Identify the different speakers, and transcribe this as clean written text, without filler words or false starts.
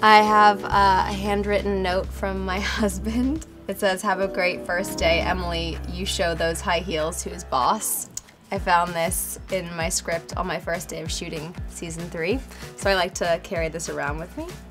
Speaker 1: I have a handwritten note from my husband. It says, "Have a great first day, Emily. You show those high heels who's boss." I found this in my script on my first day of shooting season 3, so I like to carry this around with me.